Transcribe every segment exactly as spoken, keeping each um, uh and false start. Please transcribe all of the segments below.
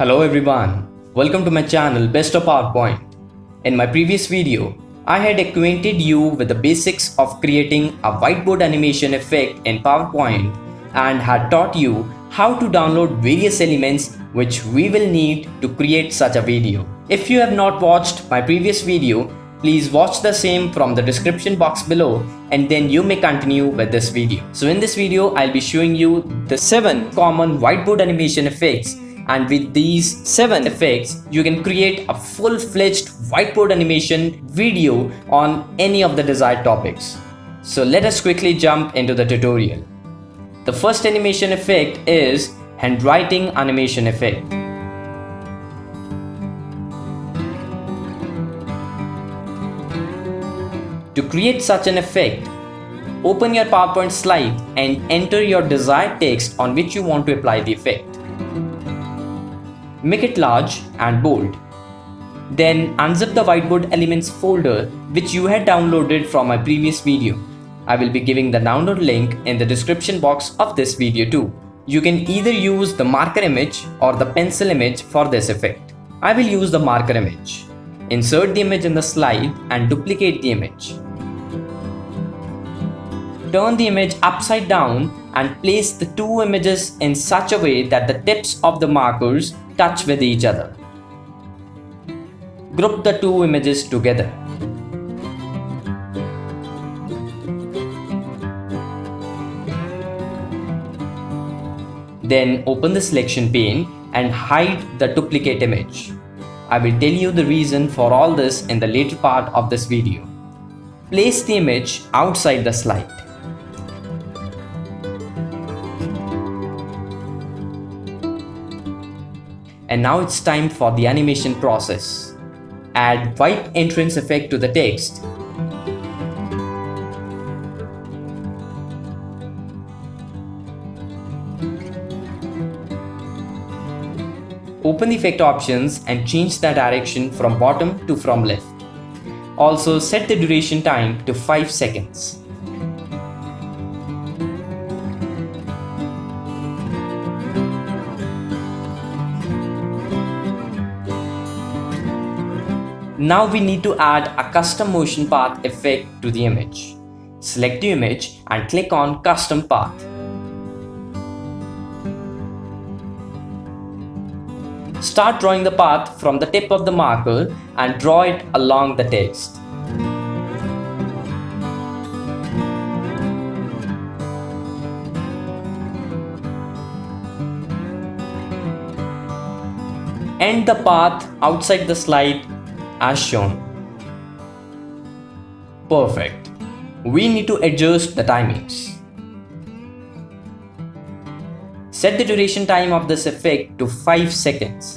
Hello everyone, welcome to my channel Best of PowerPoint. In my previous video, I had acquainted you with the basics of creating a whiteboard animation effect in PowerPoint and had taught you how to download various elements which we will need to create such a video. If you have not watched my previous video, please watch the same from the description box below and then you may continue with this video. So in this video, I'll be showing you the seven common whiteboard animation effects, and with these seven effects, you can create a full-fledged whiteboard animation video on any of the desired topics. So let us quickly jump into the tutorial. The first animation effect is handwriting animation effect. To create such an effect, open your PowerPoint slide and enter your desired text on which you want to apply the effect. Make it large and bold. Then unzip the whiteboard elements folder which you had downloaded from my previous video. I will be giving the download link in the description box of this video too. You can either use the marker image or the pencil image for this effect. I will use the marker image. Insert the image in the slide and duplicate the image. Turn the image upside down and place the two images in such a way that the tips of the markers touch with each other. Group the two images together. Then open the selection pane and hide the duplicate image. I will tell you the reason for all this in the later part of this video. Place the image outside the slide. And now it's time for the animation process. Add wipe entrance effect to the text. Open the effect options and change the direction from bottom to from left. Also set the duration time to five seconds. Now we need to add a custom motion path effect to the image. Select the image and click on custom path. Start drawing the path from the tip of the marker and draw it along the text. End the path outside the slide as shown. Perfect. We need to adjust the timings. Set the duration time of this effect to five seconds.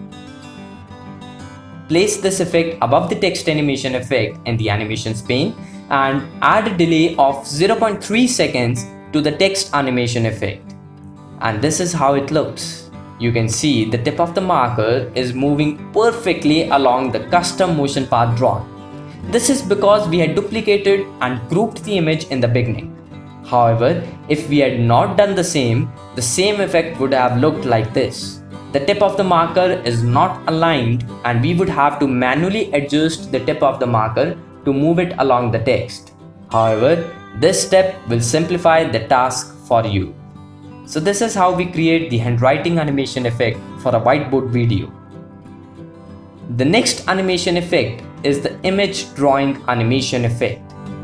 Place this effect above the text animation effect in the animations pane and add a delay of zero point three seconds to the text animation effect. And this is how it looks. You can see the tip of the marker is moving perfectly along the custom motion path drawn. This is because we had duplicated and grouped the image in the beginning. However, if we had not done the same, the same effect would have looked like this. The tip of the marker is not aligned and we would have to manually adjust the tip of the marker to move it along the text. However, this step will simplify the task for you. So this is how we create the handwriting animation effect for a whiteboard video. The next animation effect is the image drawing animation effect.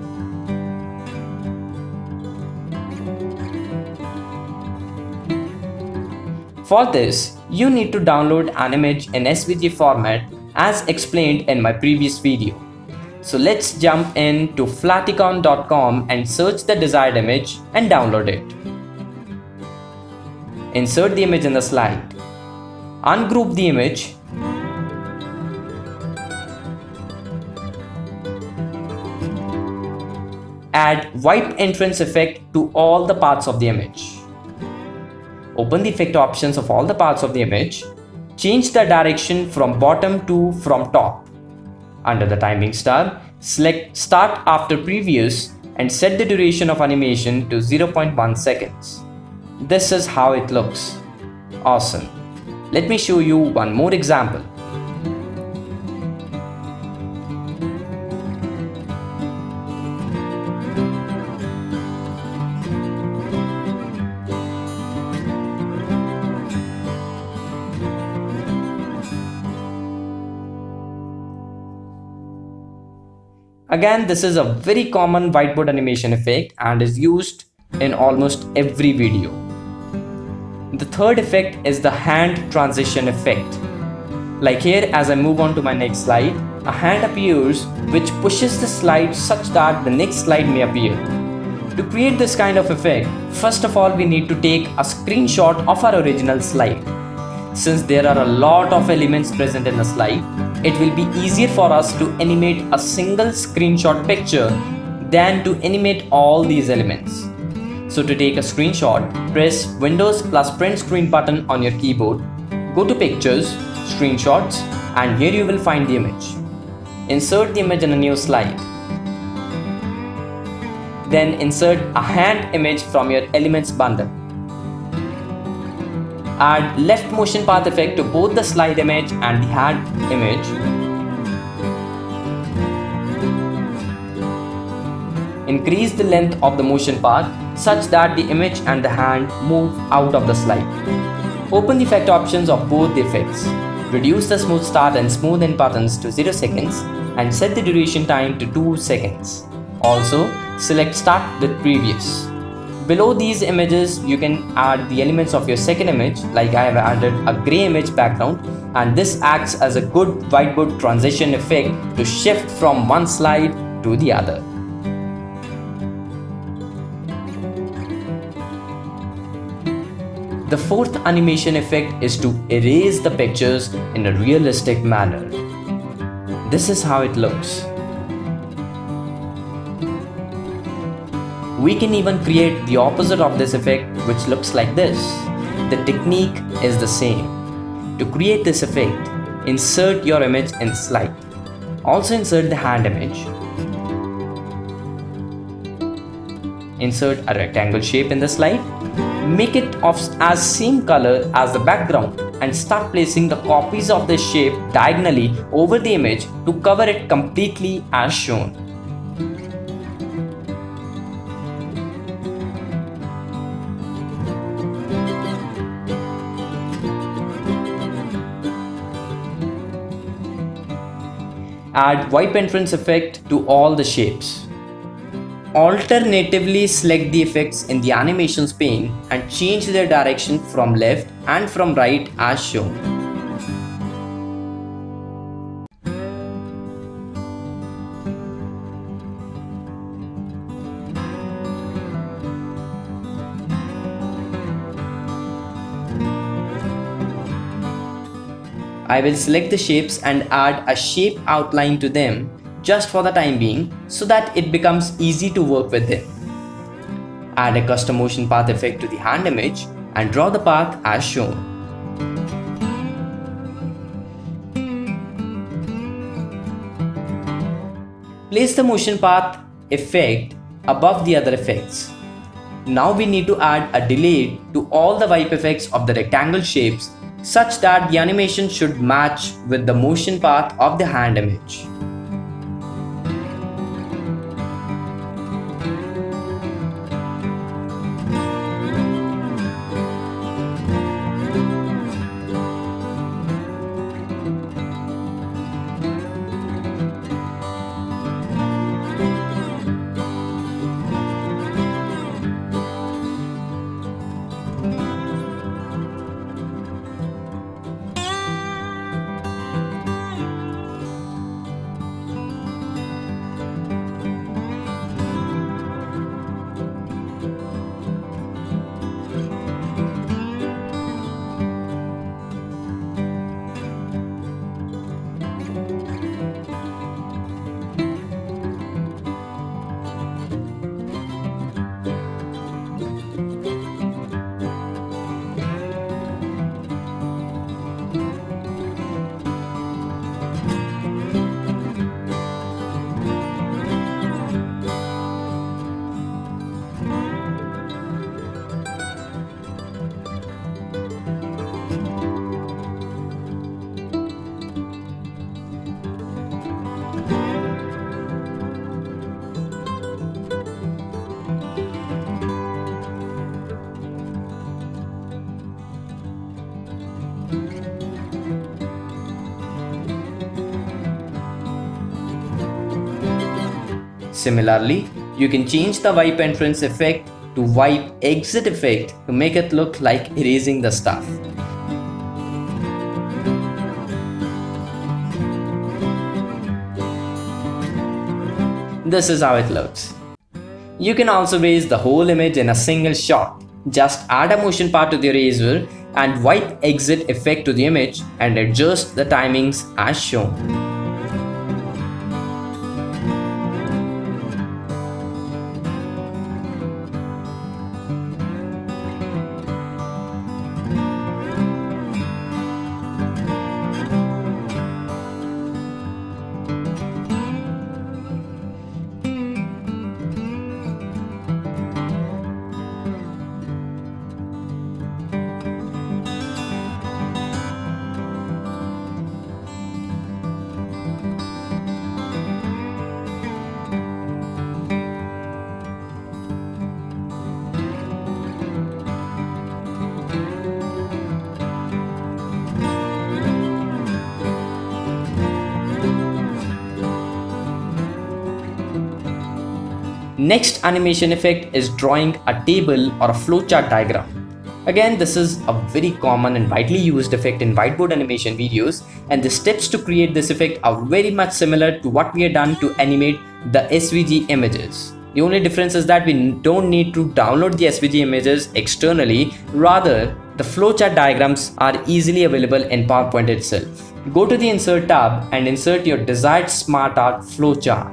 For this, you need to download an image in S V G format as explained in my previous video. So let's jump in to flaticon dot com and search the desired image and download it. Insert the image in the slide. Ungroup the image. Add wipe entrance effect to all the parts of the image. Open the effect options of all the parts of the image. Change the direction from bottom to from top. Under the timing star, select start after previous and set the duration of animation to zero point one seconds. This is how it looks. Awesome. Let me show you one more example. Again, this is a very common whiteboard animation effect and is used in almost every video. The third effect is the hand transition effect. Like here, as I move on to my next slide, a hand appears which pushes the slide such that the next slide may appear. To create this kind of effect, first of all we need to take a screenshot of our original slide. Since there are a lot of elements present in the slide, it will be easier for us to animate a single screenshot picture than to animate all these elements. So to take a screenshot, press Windows plus print screen button on your keyboard, go to Pictures, Screenshots, and here you will find the image. Insert the image in a new slide. Then insert a hand image from your Elements bundle. Add left motion path effect to both the slide image and the hand image. Increase the length of the motion path such that the image and the hand move out of the slide. Open the effect options of both the effects. Reduce the smooth start and smooth end buttons to zero seconds and set the duration time to two seconds. Also, select Start with Previous. Below these images, you can add the elements of your second image, like I have added a grey image background, and this acts as a good whiteboard transition effect to shift from one slide to the other. The fourth animation effect is to erase the pictures in a realistic manner. This is how it looks. We can even create the opposite of this effect, which looks like this. The technique is the same. To create this effect, insert your image in the slide. Also insert the hand image. Insert a rectangle shape in the slide. Make it of as same color as the background and start placing the copies of the shape diagonally over the image to cover it completely as shown. Add wipe entrance effect to all the shapes. Alternatively, select the effects in the animations pane and change their direction from left and from right as shown. I will select the shapes and add a shape outline to them just for the time being so that it becomes easy to work with them. Add a custom motion path effect to the hand image and draw the path as shown. Place the motion path effect above the other effects. Now we need to add a delay to all the wipe effects of the rectangle shapes such that the animation should match with the motion path of the hand image. Similarly, you can change the wipe entrance effect to wipe exit effect to make it look like erasing the stuff. This is how it looks. You can also erase the whole image in a single shot. Just add a motion part to the eraser and wipe exit effect to the image and adjust the timings as shown. Next animation effect is drawing a table or a flowchart diagram. Again, this is a very common and widely used effect in whiteboard animation videos, and the steps to create this effect are very much similar to what we have done to animate the S V G images. The only difference is that we don't need to download the S V G images externally, rather the flowchart diagrams are easily available in PowerPoint itself. Go to the Insert tab and insert your desired smart art flowchart.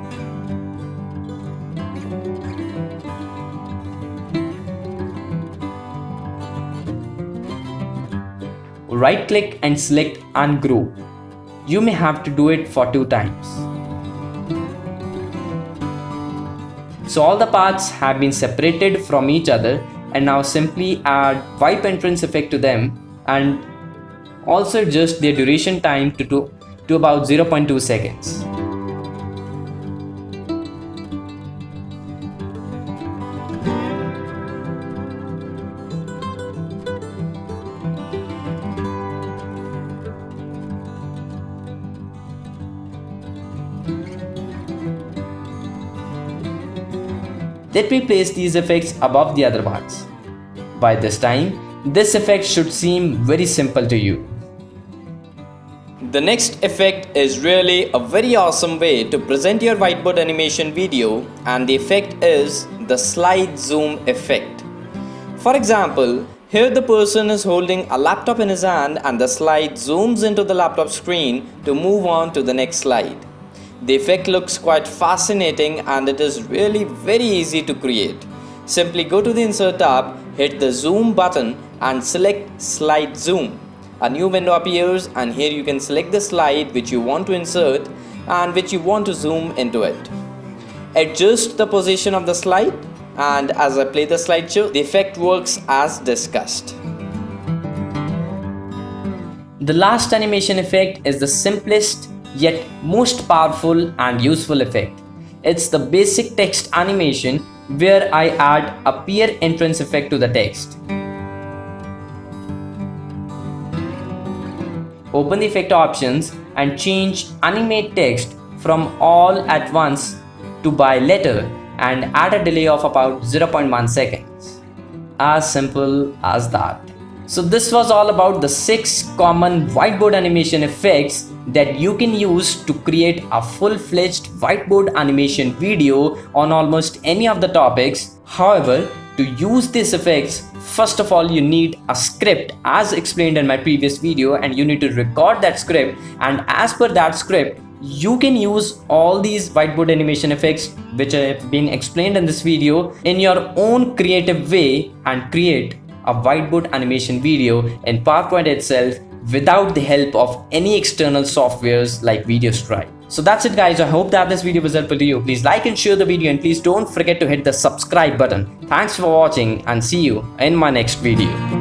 Right click and select Ungroup. You may have to do it for two times. So all the parts have been separated from each other, and now simply add wipe entrance effect to them and also adjust their duration time to, to, to about zero point two seconds. Let me place these effects above the other ones. By this time, this effect should seem very simple to you. The next effect is really a very awesome way to present your whiteboard animation video, and the effect is the slide zoom effect. For example, here the person is holding a laptop in his hand and the slide zooms into the laptop screen to move on to the next slide. The effect looks quite fascinating and it is really very easy to create. Simply go to the Insert tab, hit the Zoom button and select Slide Zoom. A new window appears and here you can select the slide which you want to insert and which you want to zoom into it. Adjust the position of the slide, and as I play the slideshow, the effect works as discussed. The last animation effect is the simplest yet most powerful and useful effect. It's the basic text animation where I add a peer entrance effect to the text. Open the effect options and change animate text from all at once to by letter and add a delay of about zero point one seconds. As simple as that. So this was all about the six common whiteboard animation effects that you can use to create a full-fledged whiteboard animation video on almost any of the topics. However, to use these effects, first of all you need a script as explained in my previous video, and you need to record that script, and as per that script you can use all these whiteboard animation effects which have been explained in this video in your own creative way and create a whiteboard animation video in PowerPoint itself without the help of any external softwares like VideoScribe. So that's it guys, I hope that this video was helpful to you. Please like and share the video, and please don't forget to hit the subscribe button. Thanks for watching and see you in my next video.